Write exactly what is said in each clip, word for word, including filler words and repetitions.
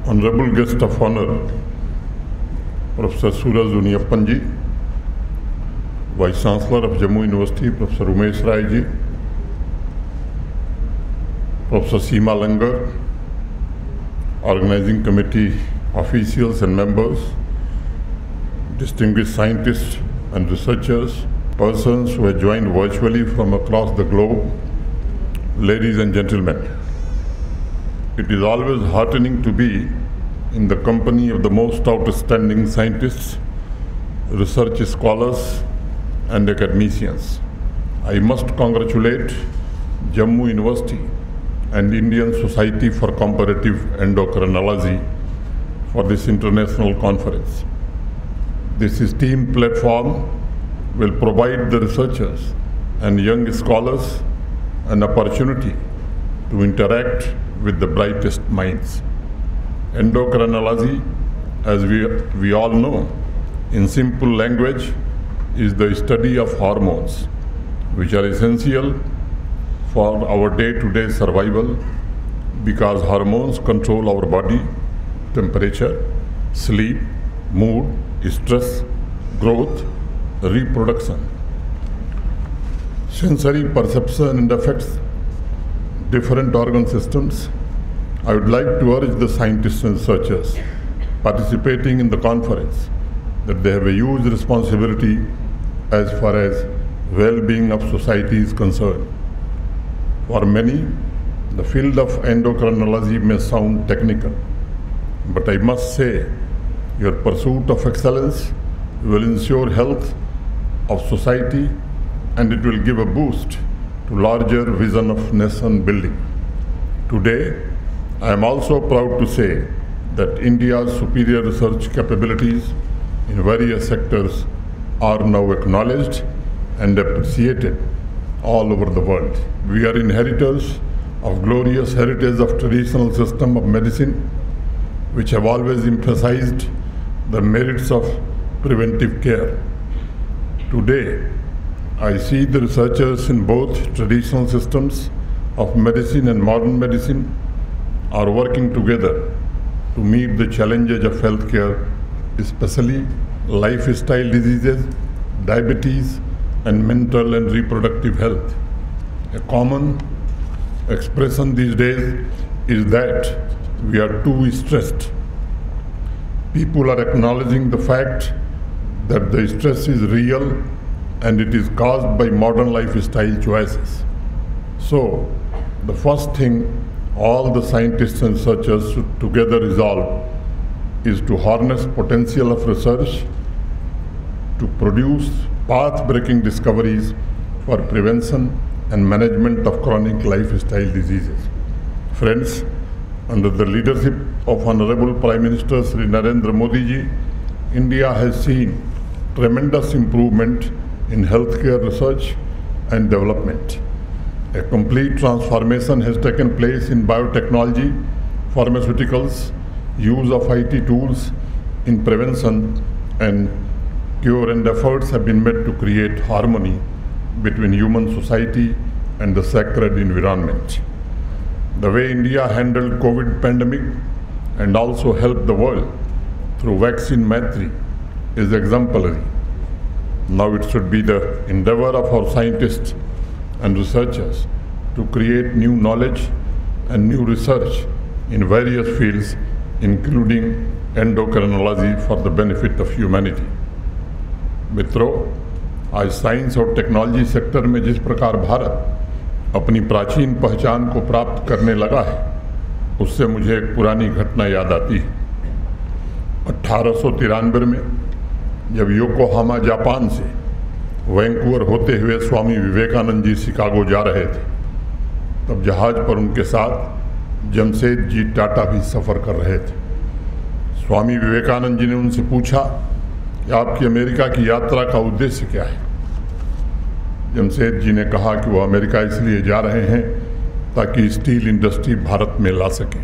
Honorable Guest of Honor, Professor Suraj Uniyappan ji, Vice Chancellor of Jammu University, Professor Umesh Rai ji, Professor Seema Langar, Organizing Committee officials and members, distinguished scientists and researchers, persons who have joined virtually from across the globe, ladies and gentlemen. It is always heartening to be in the company of the most outstanding scientists, research scholars, and academicians. I must congratulate Jammu University and Indian Society for Comparative Endocrinology for this international conference. This esteemed platform will provide the researchers and young scholars an opportunity to interact with the brightest minds. Endocrinology, as we, we all know, in simple language, is the study of hormones, which are essential for our day-to-day survival because hormones control our body, temperature, sleep, mood, stress, growth, reproduction, sensory perception and affects different organ systems. I would like to urge the scientists and researchers participating in the conference that they have a huge responsibility as far as well-being of society is concerned. For many, the field of endocrinology may sound technical, but I must say your pursuit of excellence will ensure health of society and it will give a boost to larger vision of nation building. Today, I am also proud to say that India's superior research capabilities in various sectors are now acknowledged and appreciated all over the world. We are inheritors of glorious heritage of traditional system of medicine, which have always emphasized the merits of preventive care. Today, I see the researchers in both traditional systems of medicine and modern medicine are working together to meet the challenges of healthcare, especially lifestyle diseases, diabetes, and mental and reproductive health. A common expression these days is that we are too stressed. People are acknowledging the fact that the stress is real and it is caused by modern lifestyle choices. So, the first thing all the scientists and researchers should together resolve is to harness potential of research to produce path-breaking discoveries for prevention and management of chronic lifestyle diseases. Friends, under the leadership of Honorable Prime Minister Shri Narendra Modi ji, India has seen tremendous improvement in healthcare research and development. A complete transformation has taken place in biotechnology, pharmaceuticals, use of I T tools in prevention and cure, and efforts have been made to create harmony between human society and the sacred environment. The way India handled COVID pandemic and also helped the world through vaccine maitri is exemplary. Now it should be the endeavor of our scientists and researchers to create new knowledge and new research in various fields, including endocrinology for the benefit of humanity. मित्रों, आज science और technology sector में जिस प्रकार भारत अपनी प्राचीन पहचान को प्राप्त करने लगा है, उससे मुझे एक पुरानी घटना याद आती है। अठारह सौ तिरानवे में जब योकोहामा जापान से वैंकूवर होते हुए स्वामी विवेकानंद जी शिकागो जा रहे थे, तब जहाज पर उनके साथ जमशेद जी टाटा भी सफ़र कर रहे थे। स्वामी विवेकानंद जी ने उनसे पूछा कि आपकी अमेरिका की यात्रा का उद्देश्य क्या है। जमशेद जी ने कहा कि वो अमेरिका इसलिए जा रहे हैं ताकि स्टील इंडस्ट्री भारत में ला सकें।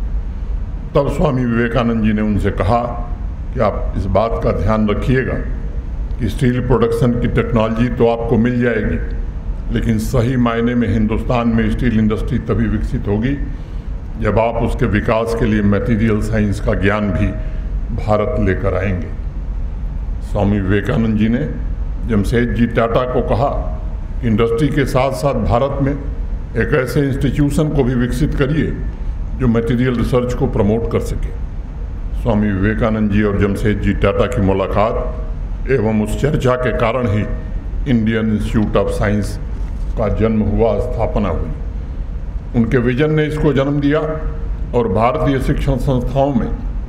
तब स्वामी विवेकानंद जी ने उनसे कहा कि आप इस बात का ध्यान रखिएगा कि स्टील प्रोडक्शन की टेक्नोलॉजी तो आपको मिल जाएगी, लेकिन सही मायने में हिंदुस्तान में स्टील इंडस्ट्री तभी विकसित होगी जब आप उसके विकास के लिए मटेरियल साइंस का ज्ञान भी भारत लेकर आएंगे। स्वामी विवेकानंद जी ने जमशेदजी टाटा को कहा कि इंडस्ट्री के साथ साथ भारत में एक ऐसे इंस्टीट्यूशन को भी विकसित करिए जो मटेरियल रिसर्च को प्रमोट कर सके। स्वामी विवेकानंद जी और जमशेदजी टाटा की मुलाकात एवं उस चर्चा के कारण ही इंडियन इंस्टीट्यूट ऑफ साइंस का जन्म हुआ, स्थापना हुई। उनके विजन ने इसको जन्म दिया और भारतीय शिक्षण संस्थाओं में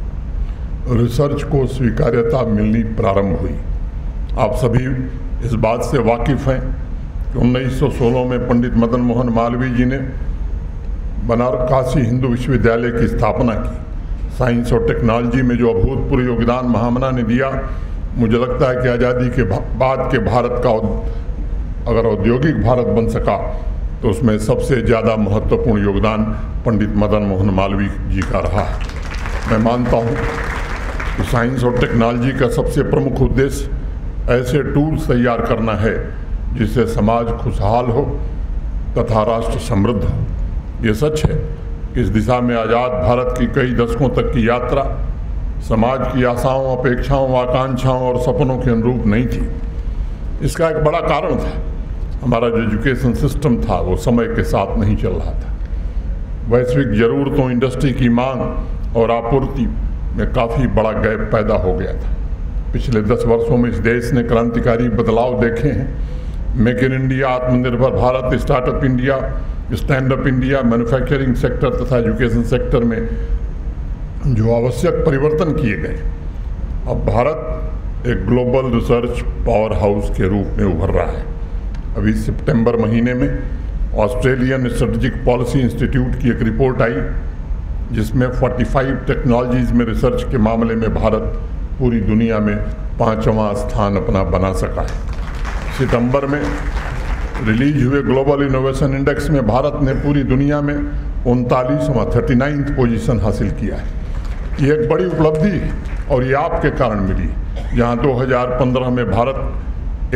रिसर्च को स्वीकार्यता मिलनी प्रारंभ हुई। आप सभी इस बात से वाकिफ़ हैं कि उन्नीस सौ सोलह में पंडित मदन मोहन मालवीय जी ने बनारस काशी हिंदू विश्वविद्यालय की स्थापना की। साइंस और टेक्नोलॉजी में जो अभूतपूर्व योगदान महामना ने दिया, मुझे लगता है कि आज़ादी के बाद के भारत का अगर औद्योगिक भारत बन सका तो उसमें सबसे ज़्यादा महत्वपूर्ण योगदान पंडित मदन मोहन मालवीय जी का रहा है। मैं मानता हूँ कि साइंस और टेक्नोलॉजी का सबसे प्रमुख उद्देश्य ऐसे टूल्स तैयार करना है जिससे समाज खुशहाल हो तथा राष्ट्र समृद्ध हो। ये सच है कि इस दिशा में आज़ाद भारत की कई दशकों तक की यात्रा समाज की आशाओं, अपेक्षाओं, आकांक्षाओं और सपनों के अनुरूप नहीं थी। इसका एक बड़ा कारण था हमारा जो एजुकेशन सिस्टम था वो समय के साथ नहीं चल रहा था। वैश्विक ज़रूरतों, इंडस्ट्री की मांग और आपूर्ति में काफ़ी बड़ा गैप पैदा हो गया था। पिछले दस वर्षों में इस देश ने क्रांतिकारी बदलाव देखे हैं। मेक इन इंडिया, आत्मनिर्भर Bharat, startup India, stand up India, manufacturing sector तथा एजुकेशन सेक्टर में जो आवश्यक परिवर्तन किए गए, अब भारत एक ग्लोबल रिसर्च पावर हाउस के रूप में उभर रहा है। अभी सितंबर महीने में ऑस्ट्रेलियन स्ट्रेटेजिक पॉलिसी इंस्टीट्यूट की एक रिपोर्ट आई जिसमें पैंतालीस टेक्नोलॉजीज़ में रिसर्च के मामले में भारत पूरी दुनिया में पाँचवां स्थान अपना बना सका है। सितंबर में रिलीज हुए ग्लोबल इनोवेशन इंडेक्स में भारत ने पूरी दुनिया में उनतालीसवां थर्टी नाइन्थ पोजिशन हासिल किया है। ये एक बड़ी उपलब्धि है और ये आपके कारण मिली। जहाँ दो हज़ार पंद्रह में भारत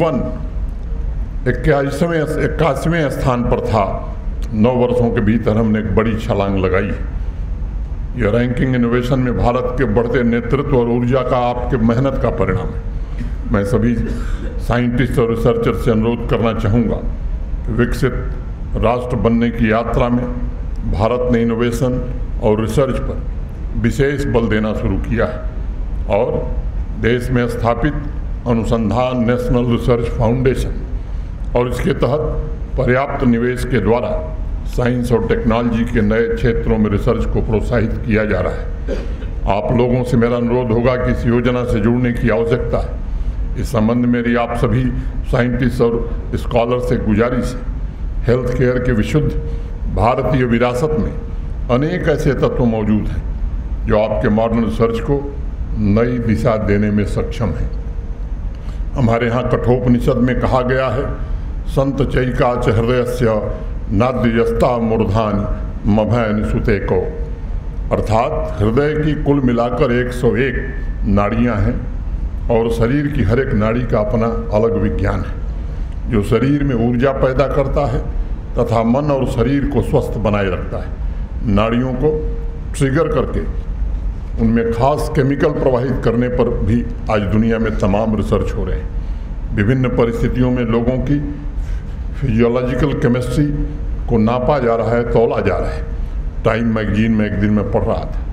इक्यासी इक्यासीवें इक्यासीवें स्थान पर था, नौ वर्षों के भीतर हमने एक बड़ी छलांग लगाई। यह रैंकिंग इनोवेशन में भारत के बढ़ते नेतृत्व और ऊर्जा का आपके मेहनत का परिणाम है। मैं सभी साइंटिस्ट और रिसर्चर से अनुरोध करना चाहूँगा कि विकसित राष्ट्र बनने की यात्रा में भारत ने इनोवेशन और रिसर्च पर विशेष बल देना शुरू किया है और देश में स्थापित अनुसंधान नेशनल रिसर्च फाउंडेशन और इसके तहत पर्याप्त निवेश के द्वारा साइंस और टेक्नोलॉजी के नए क्षेत्रों में रिसर्च को प्रोत्साहित किया जा रहा है। आप लोगों से मेरा अनुरोध होगा कि इस योजना से जुड़ने की आवश्यकता है। इस संबंध में मेरी आप सभी साइंटिस्ट और स्कॉलर से गुजारिश है, हेल्थ केयर के विशुद्ध भारतीय विरासत में अनेक ऐसे तत्व मौजूद हैं जो आपके मॉडर्न रिसर्च को नई दिशा देने में सक्षम हैं। हमारे यहाँ कठोपनिषद में कहा गया है, संत चैका च हृदयस्य नाद्यस्ता मूर्धानि मभैन सुते को, अर्थात हृदय की कुल मिलाकर एक सौ एक नाड़ियाँ हैं और शरीर की हर एक नाड़ी का अपना अलग विज्ञान है जो शरीर में ऊर्जा पैदा करता है तथा मन और शरीर को स्वस्थ बनाए रखता है। नाड़ियों को ट्रिगर करके उनमें खास केमिकल प्रवाहित करने पर भी आज दुनिया में तमाम रिसर्च हो रहे हैं। विभिन्न परिस्थितियों में लोगों की फिजियोलॉजिकल केमिस्ट्री को नापा जा रहा है, तौला जा रहा है। टाइम मैगजीन में एक दिन मैं पढ़ रहा था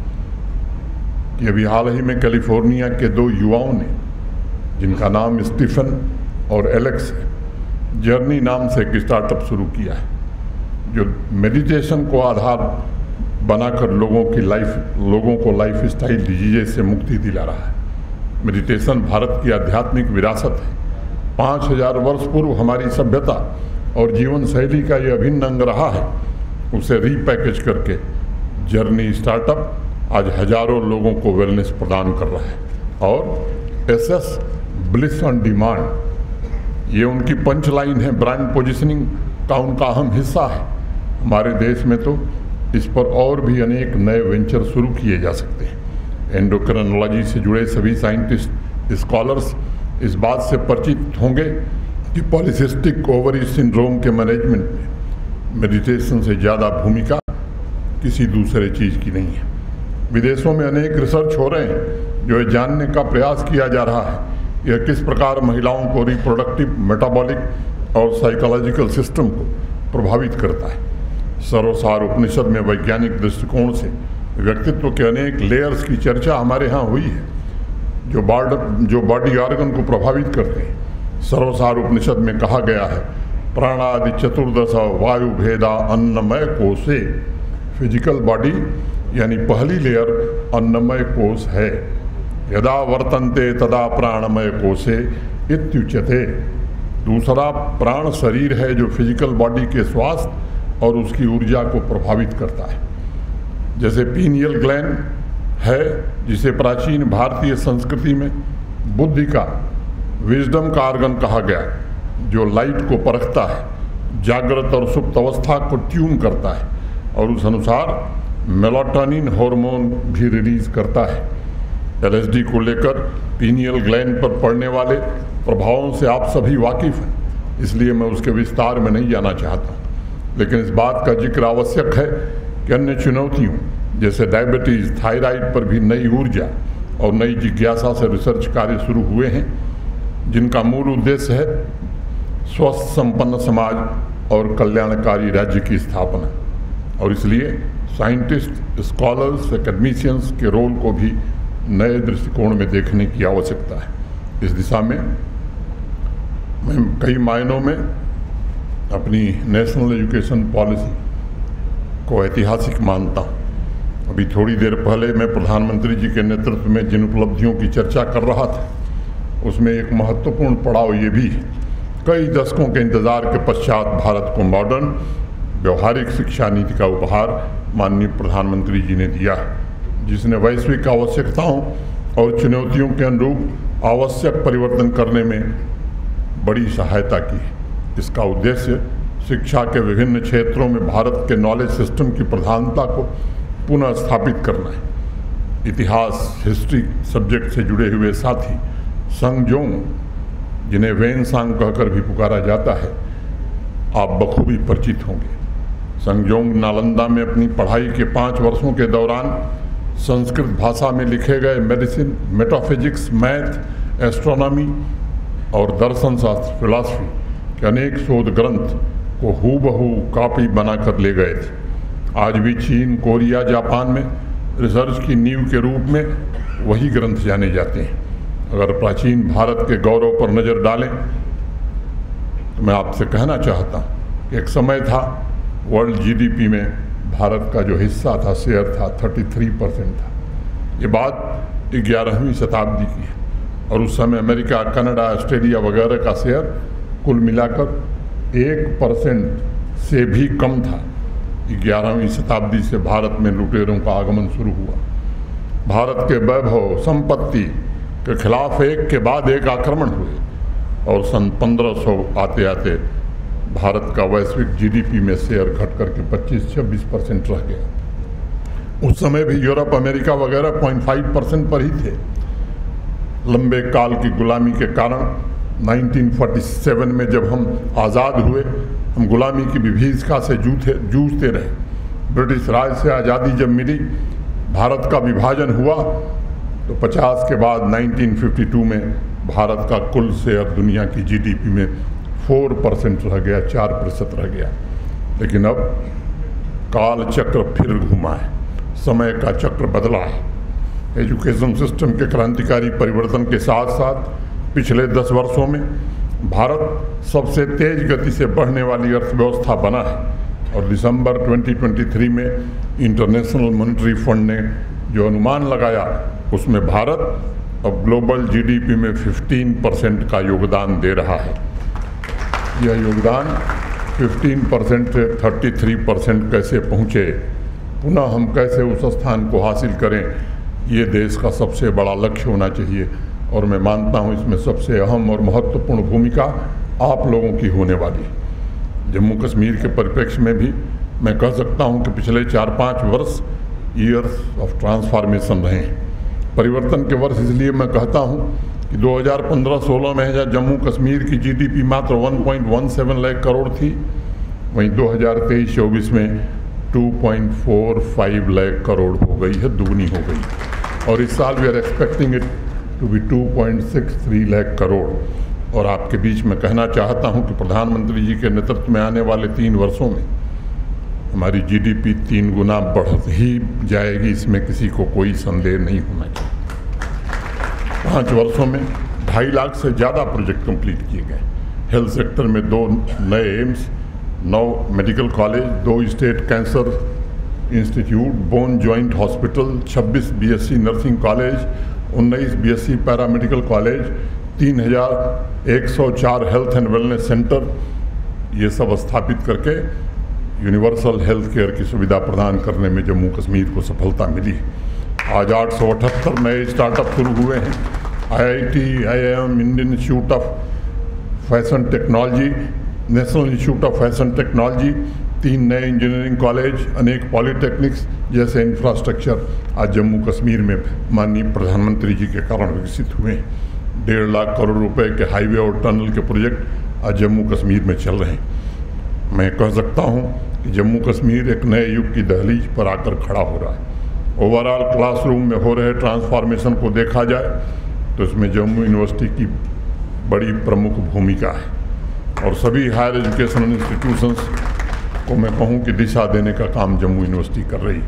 कि अभी हाल ही में कैलिफोर्निया के दो युवाओं ने, जिनका नाम स्टीफन और एलेक्स है, जर्नी नाम से एक स्टार्टअप शुरू किया है जो मेडिटेशन को आधार बनाकर लोगों की लाइफ लोगों को लाइफ स्टाइल डिजीज से मुक्ति दिला रहा है। मेडिटेशन भारत की आध्यात्मिक विरासत है। पाँच हजार वर्ष पूर्व हमारी सभ्यता और जीवन शैली का ये अभिन्न अंग रहा है। उसे रीपैकेज करके जर्नी स्टार्टअप आज हजारों लोगों को वेलनेस प्रदान कर रहा है। और एसएस ब्लिस ऑन डिमांड, ये उनकी पंच लाइन है, ब्रांड पोजिशनिंग का उनका अहम हिस्सा है। हमारे देश में तो इस पर और भी अनेक नए वेंचर शुरू किए जा सकते हैं। एंडोक्रिनोलॉजी से जुड़े सभी साइंटिस्ट, स्कॉलर्स इस बात से परिचित होंगे कि पॉलीसिस्टिक ओवरी सिंड्रोम के मैनेजमेंट में मेडिटेशन से ज़्यादा भूमिका किसी दूसरे चीज़ की नहीं है। विदेशों में अनेक रिसर्च हो रहे हैं जो ये जानने का प्रयास किया जा रहा है यह किस प्रकार महिलाओं को रिप्रोडक्टिव, मेटाबॉलिक और साइकोलॉजिकल सिस्टम को प्रभावित करता है। सर्वसार उपनिषद में वैज्ञानिक दृष्टिकोण से व्यक्तित्व के अनेक लेयर्स की चर्चा हमारे यहाँ हुई है जो बॉडी जो बॉडी ऑर्गन को प्रभावित करते हैं। सर्वसार उपनिषद में कहा गया है, प्राणादि चतुर्दश वायु भेदा अन्नमय कोशे। फिजिकल बॉडी यानी पहली लेयर अन्नमय कोश है। यदा वर्तन्ते तदा प्राणमय कोशे इत्युच्यते। दूसरा प्राण शरीर है जो फिजिकल बॉडी के स्वास्थ्य और उसकी ऊर्जा को प्रभावित करता है। जैसे पीनियल ग्लैंड है जिसे प्राचीन भारतीय संस्कृति में बुद्धि का, विजडम का ऑर्गन कहा गया, जो लाइट को परखता है, जागृत और सुप्त अवस्था को ट्यून करता है और उस अनुसार मेलाटोनिन हार्मोन भी रिलीज करता है। एलएसडी को लेकर पीनियल ग्लैंड पर पड़ने वाले प्रभावों से आप सभी वाकिफ हैं, इसलिए मैं उसके विस्तार में नहीं जाना चाहता। लेकिन इस बात का जिक्र आवश्यक है कि अन्य चुनौतियों जैसे डायबिटीज़, थायराइड पर भी नई ऊर्जा और नई जिज्ञासा से रिसर्च कार्य शुरू हुए हैं जिनका मूल उद्देश्य है स्वस्थ संपन्न समाज और कल्याणकारी राज्य की स्थापना। और इसलिए साइंटिस्ट, स्कॉलर्स, एकेडमिशियंस के रोल को भी नए दृष्टिकोण में देखने की आवश्यकता है। इस दिशा में मैं कई मायनों में अपनी नेशनल एजुकेशन पॉलिसी को ऐतिहासिक मानता हूँ। अभी थोड़ी देर पहले मैं प्रधानमंत्री जी के नेतृत्व में जिन उपलब्धियों की चर्चा कर रहा था उसमें एक महत्वपूर्ण पड़ाव ये भी है, कई दशकों के इंतजार के पश्चात भारत को मॉडर्न व्यवहारिक शिक्षा नीति का उपहार माननीय प्रधानमंत्री जी ने दिया है, जिसने वैश्विक आवश्यकताओं और चुनौतियों के अनुरूप आवश्यक परिवर्तन करने में बड़ी सहायता की है। इसका उद्देश्य शिक्षा के विभिन्न क्षेत्रों में भारत के नॉलेज सिस्टम की प्रधानता को पुनः स्थापित करना है। इतिहास, हिस्ट्री सब्जेक्ट से जुड़े हुए साथी संगजोंग, जिन्हें वेनसांग कहकर भी पुकारा जाता है, आप बखूबी परिचित होंगे। संगजोंग नालंदा में अपनी पढ़ाई के पाँच वर्षों के दौरान संस्कृत भाषा में लिखे गए मेडिसिन, मेटाफिजिक्स, मैथ, एस्ट्रोनॉमी और दर्शन शास्त्र, फिलॉसफी के अनेक शोध ग्रंथ को हूबहू कॉपी बनाकर ले गए थे। आज भी चीन, कोरिया, जापान में रिसर्च की नींव के रूप में वही ग्रंथ जाने जाते हैं। अगर प्राचीन भारत के गौरव पर नज़र डालें तो मैं आपसे कहना चाहता हूँ कि एक समय था वर्ल्ड जीडीपी में भारत का जो हिस्सा था, शेयर था, तैंतीस परसेंट था। ये बात ग्यारहवीं शताब्दी की है और उस समय अमेरिका, कनाडा, ऑस्ट्रेलिया वगैरह का शेयर कुल मिलाकर एक परसेंट से भी कम था। ग्यारहवीं शताब्दी से भारत में लुटेरों का आगमन शुरू हुआ। भारत के वैभव, संपत्ति के खिलाफ एक के बाद एक आक्रमण हुए और सन पंद्रह सौ आते आते भारत का वैश्विक जीडीपी में शेयर घट करके पच्चीस छब्बीस परसेंट रह गया। उस समय भी यूरोप, अमेरिका वगैरह पॉइंट फाइव परसेंट पर ही थे। लंबे काल की गुलामी के कारण उन्नीस सौ सैंतालीस में जब हम आज़ाद हुए, हम गुलामी की विभीषिका से जूझते जूझते रहे। ब्रिटिश राज से आज़ादी जब मिली, भारत का विभाजन हुआ तो पचास के बाद उन्नीस सौ बावन में भारत का कुल शेयर दुनिया की जीडीपी में चार परसेंट रह गया, चार प्रतिशत रह गया। लेकिन अब काल चक्र फिर घुमा है, समय का चक्र बदला है। एजुकेशन सिस्टम के क्रांतिकारी परिवर्तन के साथ साथ पिछले दस वर्षों में भारत सबसे तेज गति से बढ़ने वाली अर्थव्यवस्था बना है और दिसंबर दो हज़ार तेईस में इंटरनेशनल मॉनेटरी फंड ने जो अनुमान लगाया उसमें भारत अब ग्लोबल जीडीपी में पंद्रह परसेंट का योगदान दे रहा है। यह योगदान पंद्रह परसेंट से तैंतीस परसेंट कैसे पहुँचे, पुनः हम कैसे उस स्थान को हासिल करें, ये देश का सबसे बड़ा लक्ष्य होना चाहिए। और मैं मानता हूँ इसमें सबसे अहम और महत्वपूर्ण भूमिका आप लोगों की होने वाली है। जम्मू कश्मीर के परिप्रेक्ष्य में भी मैं कह सकता हूँ कि पिछले चार पाँच वर्ष ईयर्स ऑफ ट्रांसफॉर्मेशन रहे हैं, परिवर्तन के वर्ष। इसलिए मैं कहता हूँ कि दो हज़ार पंद्रह सोलह में जहाँ जम्मू कश्मीर की जीडीपी मात्र एक पॉइंट एक सात लाख करोड़ थी, वहीं दो हज़ार तेईस चौबीस में two point four five lakh crore हो गई है, दुगनी हो गई। और इस साल we are expecting it to be two point six three lakh crore. और आपके बीच में कहना चाहता हूं कि प्रधानमंत्री जी के नेतृत्व में आने वाले तीन वर्षों में हमारी जीडीपी तीन गुना बढ़ ही जाएगी, इसमें किसी को कोई संदेह नहीं होना चाहिए। पाँच वर्षों में ढाई लाख से ज़्यादा प्रोजेक्ट कंप्लीट किए गए। हेल्थ सेक्टर में दो नए एम्स, नौ मेडिकल कॉलेज, दो state cancer institute, bone joint hospital, छब्बीस बीएससी नर्सिंग कॉलेज, उन्नीस बीएससी पैरामेडिकल कॉलेज, तीन हज़ार एक सौ चार हेल्थ एंड वेलनेस सेंटर, ये सब स्थापित करके यूनिवर्सल हेल्थ केयर की सुविधा प्रदान करने में जम्मू कश्मीर को सफलता मिली है। आज आठ सौ अठहत्तर नए स्टार्टअप शुरू हुए हैं। IIT, IIM, Indian Institute of Fashion Technology, National Institute of Fashion Technology, तीन नए इंजीनियरिंग कॉलेज, अनेक पॉलिटेक्निक्स जैसे इंफ्रास्ट्रक्चर आज जम्मू कश्मीर में माननीय प्रधानमंत्री जी के कारण विकसित हुए हैं। डेढ़ लाख करोड़ रुपए के हाईवे और टनल के प्रोजेक्ट आज जम्मू कश्मीर में चल रहे हैं। मैं कह सकता हूं कि जम्मू कश्मीर एक नए युग की दहलीज पर आकर खड़ा हो रहा है। ओवरऑल क्लासरूम में हो रहे ट्रांसफॉर्मेशन को देखा जाए तो इसमें जम्मू यूनिवर्सिटी की बड़ी प्रमुख भूमिका है। और सभी हायर एजुकेशनल इंस्टीट्यूशंस को मैं कहूं कि दिशा देने का काम जम्मू यूनिवर्सिटी कर रही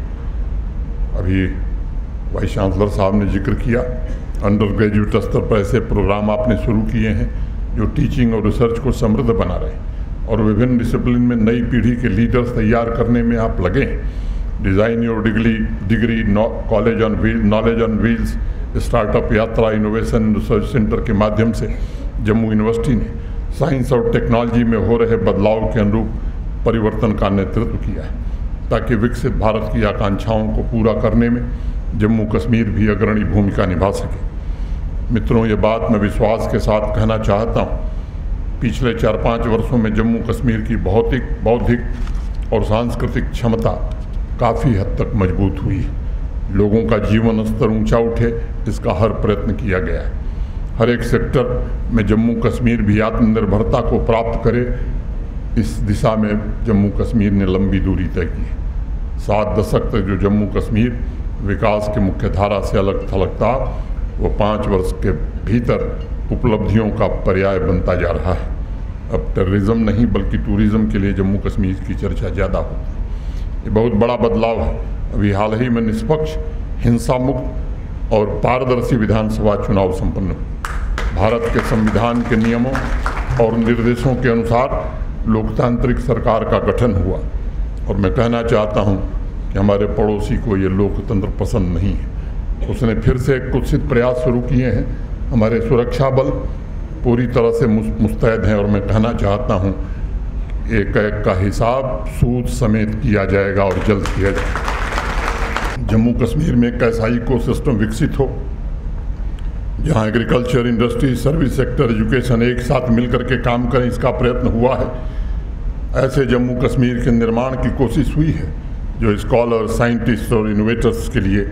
है। अभी वाइस चांसलर साहब ने जिक्र किया, अंडर ग्रेजुएट स्तर पर ऐसे प्रोग्राम आपने शुरू किए हैं जो टीचिंग और रिसर्च को समृद्ध बना रहे हैं और विभिन्न डिसिप्लिन में नई पीढ़ी के लीडर्स तैयार करने में आप लगे हैं। Design your degree degree college on wheel knowledge on wheels, startup यात्रा, इनोवेशन रिसर्च सेंटर के माध्यम से जम्मू यूनिवर्सिटी ने साइंस और टेक्नोलॉजी में हो रहे बदलाव के अनुरूप परिवर्तन का नेतृत्व किया है ताकि विकसित भारत की आकांक्षाओं को पूरा करने में जम्मू कश्मीर भी अग्रणी भूमिका निभा सके। मित्रों, ये बात मैं विश्वास के साथ कहना चाहता हूँ, पिछले चार पाँच वर्षों में जम्मू कश्मीर की भौतिक, बौद्धिक और सांस्कृतिक क्षमता काफ़ी हद तक मजबूत हुई है। लोगों का जीवन स्तर ऊंचा उठे, इसका हर प्रयत्न किया गया है। हर एक सेक्टर में जम्मू कश्मीर भी आत्मनिर्भरता को प्राप्त करे, इस दिशा में जम्मू कश्मीर ने लंबी दूरी तय की है। सात दशक तक जो जम्मू कश्मीर विकास की मुख्य धारा से अलग थलग था, वो पाँच वर्ष के भीतर उपलब्धियों का पर्याय बनता जा रहा है। अब टेररिज्म नहीं बल्कि टूरिज्म के लिए जम्मू कश्मीर की चर्चा ज़्यादा होती है। ये बहुत बड़ा बदलाव है। अभी हाल ही में निष्पक्ष, हिंसा मुक्त और पारदर्शी विधानसभा चुनाव संपन्न हुए। भारत के संविधान के नियमों और निर्देशों के अनुसार लोकतांत्रिक सरकार का गठन हुआ। और मैं कहना चाहता हूँ कि हमारे पड़ोसी को ये लोकतंत्र पसंद नहीं है। उसने फिर से कुत्सित प्रयास शुरू किए हैं। हमारे सुरक्षा बल पूरी तरह से मुस्तैद हैं और मैं कहना चाहता हूँ एक एक का हिसाब सूद समेत किया जाएगा और जल्द किया जाएगा। जम्मू कश्मीर में एक ऐसा इको सिस्टम विकसित हो जहाँ agriculture, industry, service sector, education एक साथ मिलकर के काम करें, इसका प्रयत्न हुआ है। ऐसे जम्मू कश्मीर के निर्माण की कोशिश हुई है जो स्कॉलर, साइंटिस्ट और इनोवेटर्स के लिए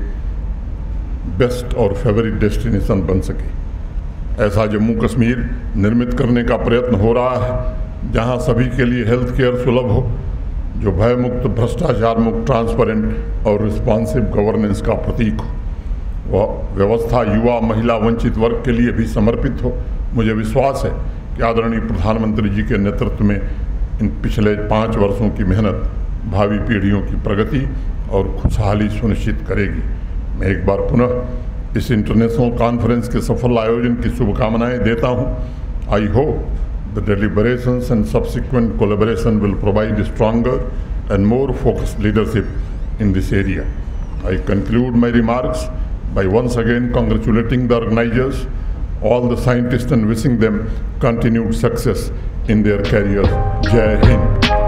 बेस्ट और फेवरेट डेस्टिनेशन बन सके। ऐसा जम्मू कश्मीर निर्मित करने का प्रयत्न हो रहा है जहां सभी के लिए हेल्थ केयर सुलभ हो, जो भयमुक्त, भ्रष्टाचार मुक्त, ट्रांसपेरेंट और रिस्पॉन्सिव गवर्नेंस का प्रतीक हो। वह व्यवस्था युवा, महिला, वंचित वर्ग के लिए भी समर्पित हो। मुझे विश्वास है कि आदरणीय प्रधानमंत्री जी के नेतृत्व में इन पिछले पाँच वर्षों की मेहनत भावी पीढ़ियों की प्रगति और खुशहाली सुनिश्चित करेगी। मैं एक बार पुनः इस इंटरनेशनल कॉन्फ्रेंस के सफल आयोजन की शुभकामनाएं देता हूं। I hope the deliberations and subsequent collaboration will provide a stronger and more focused leadership in this area. I conclude my remarks by once again congratulating the organizers, all the scientists, and wishing them continued success in their careers. Jai Hind.